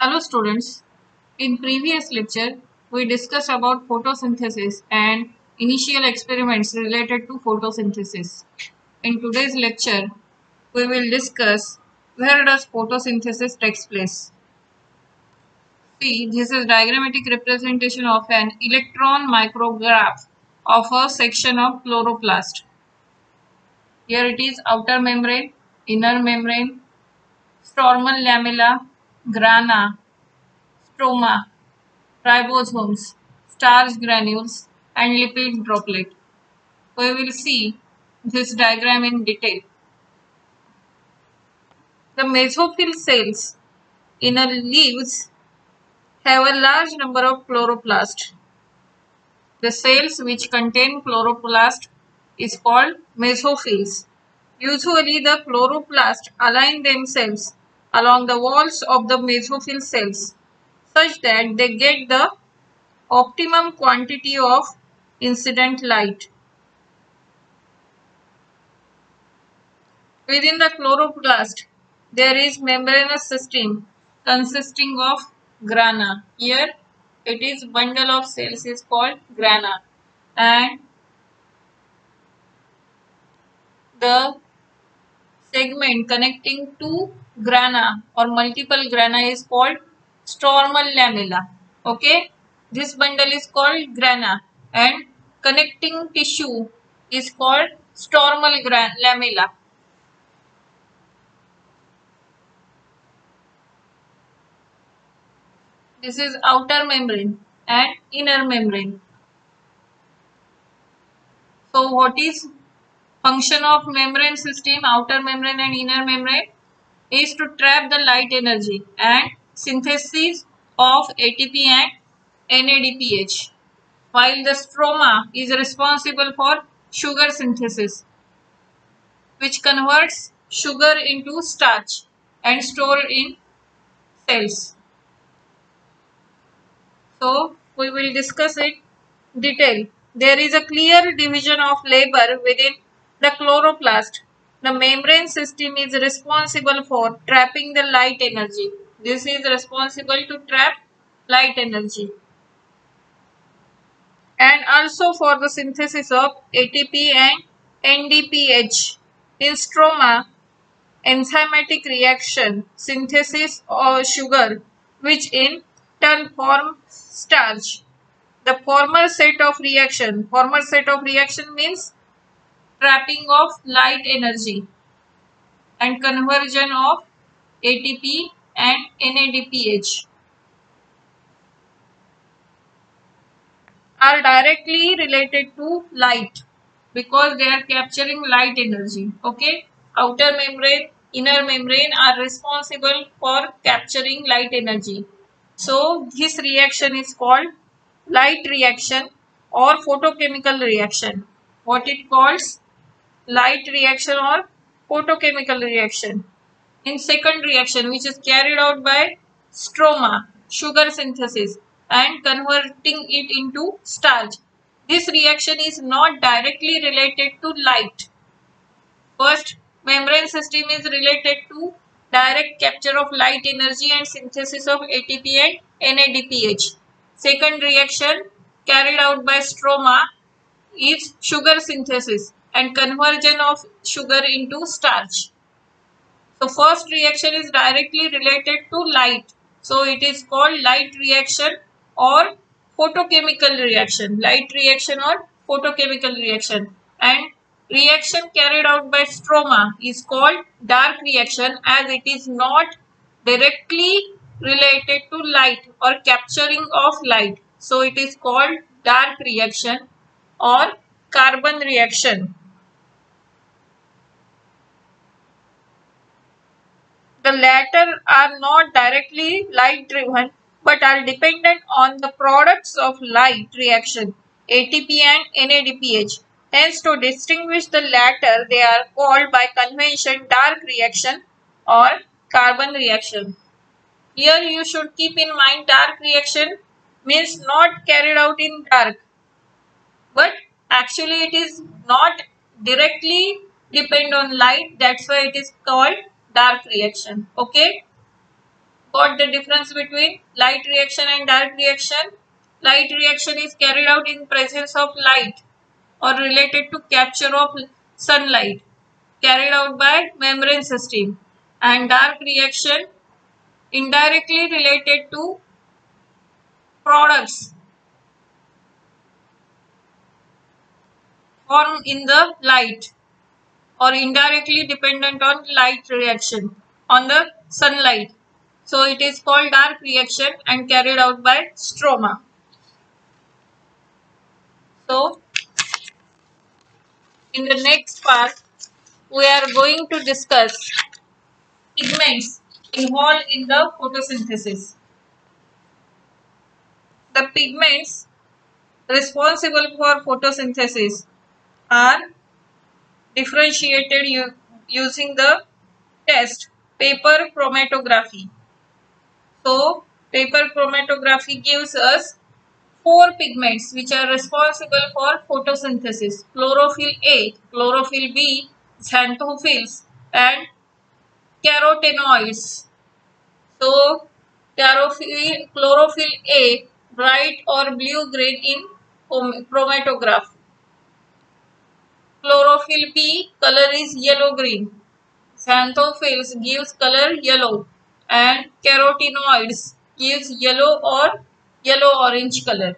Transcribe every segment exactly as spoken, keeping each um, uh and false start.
Hello students, in previous lecture we discussed about photosynthesis and initial experiments related to photosynthesis. In today's lecture we will discuss where does photosynthesis takes place. See, this is diagrammatic representation of an electron micrograph of a section of chloroplast. Here it is outer membrane, inner membrane, stromal lamella, grana, stroma, ribosomes, starch granules, and lipid droplet. We will see this diagram in detail. The mesophyll cells in a leaves have a large number of chloroplasts. The cells which contain chloroplast is called mesophylls. Usually the chloroplasts align themselves along the walls of the mesophyll cells such that they get the optimum quantity of incident light. Within the chloroplast, there is membranous system consisting of grana. Here, it is bundle of cells is called grana, and the segment connecting two grana or multiple grana is called stromal lamella. Okay, this bundle is called grana, and connecting tissue is called stromal lamella. This is outer membrane and inner membrane. So what is function of membrane system, outer membrane and inner membrane? Is to trap the light energy and synthesis of A T P and N A D P H, while the stroma is responsible for sugar synthesis, which converts sugar into starch and stored in cells. So we will discuss it in detail. There is a clear division of labor within the chloroplast. The membrane system is responsible for trapping the light energy. This is responsible to trap light energy and also for the synthesis of A T P and N D P H. In stroma, enzymatic reaction synthesis of sugar, which in turn form starch. The former set of reaction, former set of reaction means trapping of light energy and conversion of A T P and N A D P H are directly related to light because they are capturing light energy. Okay, outer membrane, inner membrane are responsible for capturing light energy. So this reaction is called light reaction or photochemical reaction. What it calls? Light reaction or photochemical reaction. In second reaction, which is carried out by stroma, sugar synthesis, and converting it into starch. This reaction is not directly related to light. First, membrane system is related to direct capture of light energy and synthesis of A T P and N A D P H. Second reaction carried out by stroma is sugar synthesis and conversion of sugar into starch. So first reaction is directly related to light. So it is called light reaction or photochemical reaction. Light reaction or photochemical reaction. And reaction carried out by stroma is called dark reaction as it is not directly related to light or capturing of light. So it is called dark reaction or carbon reaction. The latter are not directly light driven but are dependent on the products of light reaction, A T P and N A D P H. Hence, to distinguish the latter, they are called by convention dark reaction or carbon reaction. Here you should keep in mind dark reaction means not carried out in dark, but actually it is not directly depend on light. That's why it is called dark reaction. Okay. got the difference between light reaction and dark reaction? Light reaction is carried out in presence of light or related to capture of sunlight carried out by membrane system, and dark reaction indirectly related to products formed in the light or indirectly dependent on light reaction on the sunlight. So it is called dark reaction and carried out by stroma. So in the next part we are going to discuss pigments involved in the photosynthesis. The pigments responsible for photosynthesis are differentiated using the test paper chromatography. So paper chromatography gives us four pigments which are responsible for photosynthesis: chlorophyll A, chlorophyll B, xanthophylls and carotenoids. So chlorophyll, chlorophyll A bright or blue green in chromatograph. Chlorophyll B color is yellow green. Xanthophylls gives color yellow and carotenoids gives yellow or yellow orange color.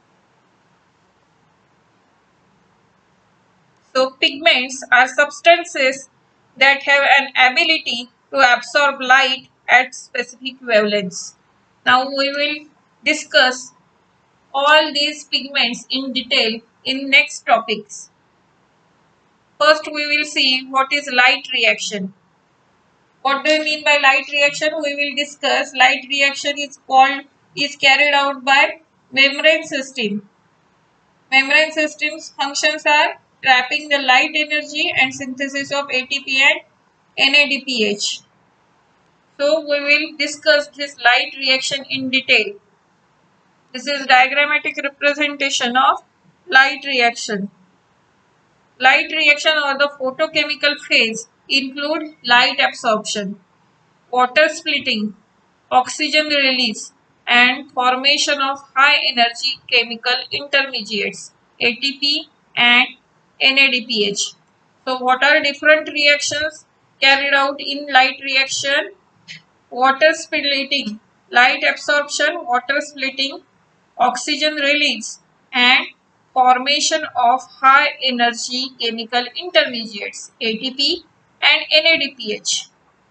So pigments are substances that have an ability to absorb light at specific wavelengths. Now we will discuss all these pigments in detail in next topics. First we will see what is light reaction. What do you mean by light reaction? We will discuss. Light reaction is called is carried out by membrane system. Membrane system's functions are trapping the light energy and synthesis of A T P and N A D P H. So we will discuss this light reaction in detail. This is diagrammatic representation of light reaction. Light reaction or the photochemical phase include light absorption, water splitting, oxygen release and formation of high energy chemical intermediates A T P and N A D P H. So what are different reactions carried out in light reaction? Water splitting, light absorption, water splitting, oxygen release and formation of high energy chemical intermediates A T P and N A D P H.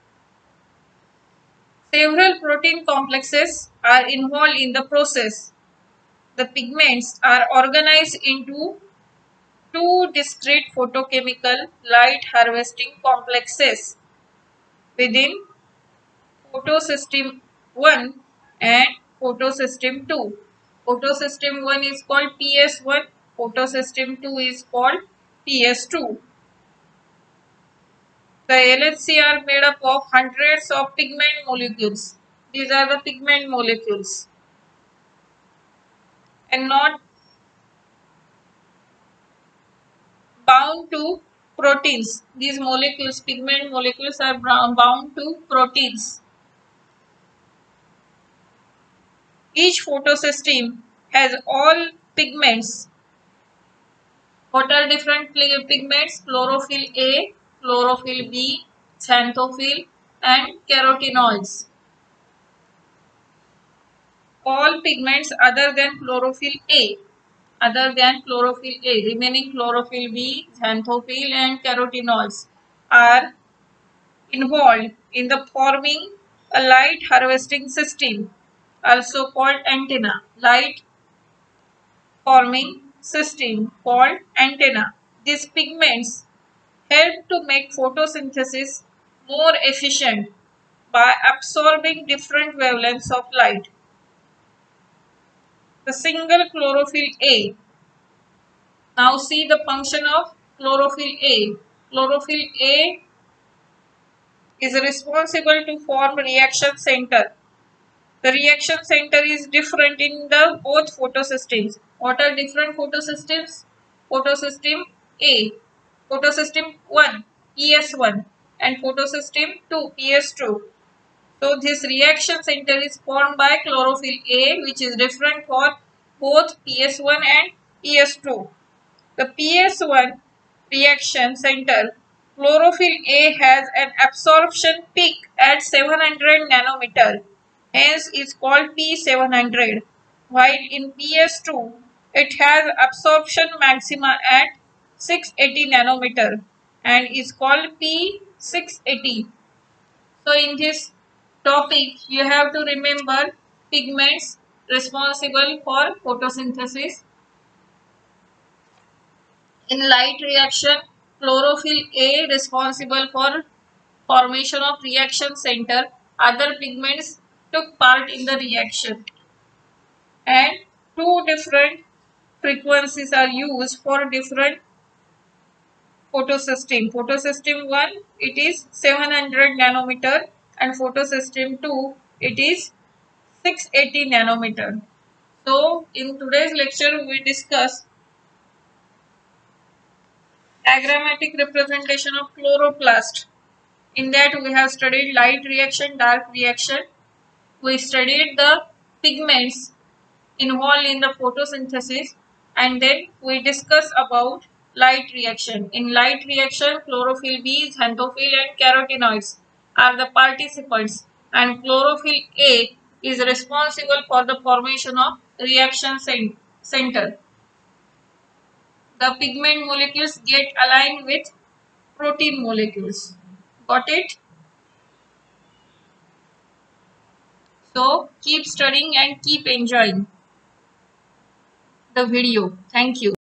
Several protein complexes are involved in the process. The pigments are organized into two discrete photochemical light harvesting complexes within photosystem one and photosystem two. Photosystem one is called P S one, photosystem two is called P S two. The L H C are made up of hundreds of pigment molecules. These are the pigment molecules and not bound to proteins. These molecules, pigment molecules are bound to proteins. Each photosystem has all pigments. What are different pigments? Chlorophyll A, chlorophyll B, xanthophylls and carotenoids. All pigments other than chlorophyll A, other than chlorophyll A, remaining chlorophyll B, xanthophylls and carotenoids are involved in the forming a light harvesting system, also called antenna. Light forming system called antenna. These pigments help to make photosynthesis more efficient by absorbing different wavelengths of light. The single chlorophyll A. Now see the function of chlorophyll A. Chlorophyll A is responsible to form reaction center. The reaction center is different in the both photosystems. What are different photosystems? Photosystem A, photosystem one, P S one and photosystem two, P S two. So this reaction center is formed by chlorophyll A, which is different for both P S one and P S two. The P S one reaction center, chlorophyll A has an absorption peak at seven hundred nanometer, hence is called P seven hundred, while in P S two it has absorption maxima at six hundred eighty nanometer and is called P six eighty. So in this topic you have to remember pigments responsible for photosynthesis. In light reaction, chlorophyll A responsible for formation of reaction center. Other pigments took part in the reaction. And two different frequencies are used for different photosystem. Photosystem one, it is seven hundred nanometer, and photosystem two, it is six hundred eighty nanometer. So in today's lecture we discuss diagrammatic representation of chloroplast. In that we have studied light reaction, dark reaction. We studied the pigments involved in the photosynthesis, and then we discuss about light reaction. In light reaction, chlorophyll B, xanthophyll and carotenoids are the participants, and chlorophyll A is responsible for the formation of reaction center. The pigment molecules get aligned with protein molecules. Got it? So keep studying and keep enjoying the video. Thank you.